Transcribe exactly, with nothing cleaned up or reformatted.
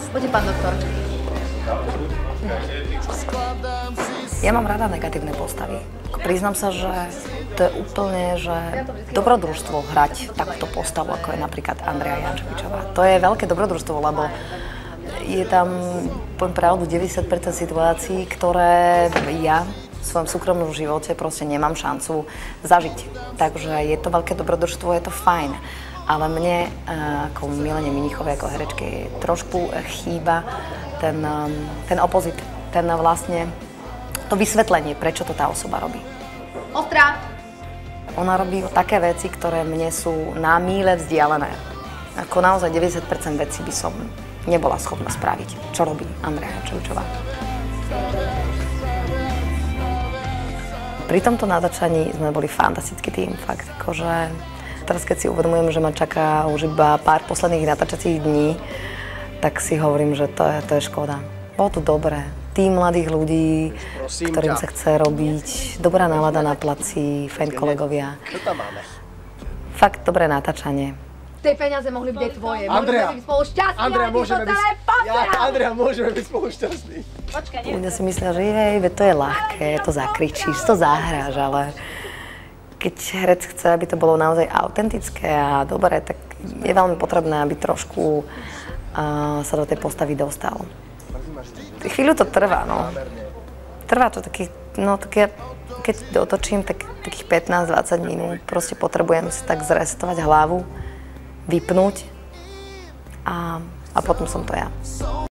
Poďte, pán doktor. Ja mám rada negatívne postavy. Priznám sa, že to je úplne, že dobrodružstvo hrať takúto postavu, ako je napríklad Andrea Jančovičová. To je veľké dobrodružstvo, lebo je tam, poviem pravdu, deväťdesiat percent situácií, ktoré ja v svojom súkromnom živote proste nemám šancu zažiť. Takže je to veľké dobrodružstvo, je to fajn. Ale mne, ako Milene Minichovej, ako herečke, trošku chýba ten, ten opozit, ten vlastne, to vysvetlenie, prečo to tá osoba robí. Ostrá! Ona robí také veci, ktoré mne sú na míle vzdialené. Ako naozaj deväťdesiat percent vecí by som nebola schopná spraviť, čo robí Andrea Jančovičová. Pri tomto natáčaní sme boli fantastický tím, fakt, akože teraz keď si uvedomujem, že ma čaká už iba pár posledných natáčacích dní, tak si hovorím, že to je, to je škoda. Bolo to dobré. Tým mladých ľudí, prosím, ktorým ťa sa chce robiť, dobrá nálada na placi, fajn kolegovia. Čo tam máme? Fakt dobré natáčanie. Tie peniaze mohli byť aj tvoje. Andrea, mohli byť spolu šťastní, Andrea, ale môžeme byť, ja, Andrea, môžeme byť spolu šťastní. Počkaj, nie? Ľudia si myslia, že jej, to je ľahké, to zakričíš, to zahráš, ale keď herec chce, aby to bolo naozaj autentické a dobré, tak je veľmi potrebné, aby trošku uh, sa do tej postavy dostal. Chvíľu to trvá, no. Trvá to takých, no také, keď otočím, tak takých pätnásť dvadsať minút. Proste potrebujem si tak zresetovať hlavu, vypnúť a, a potom som to ja.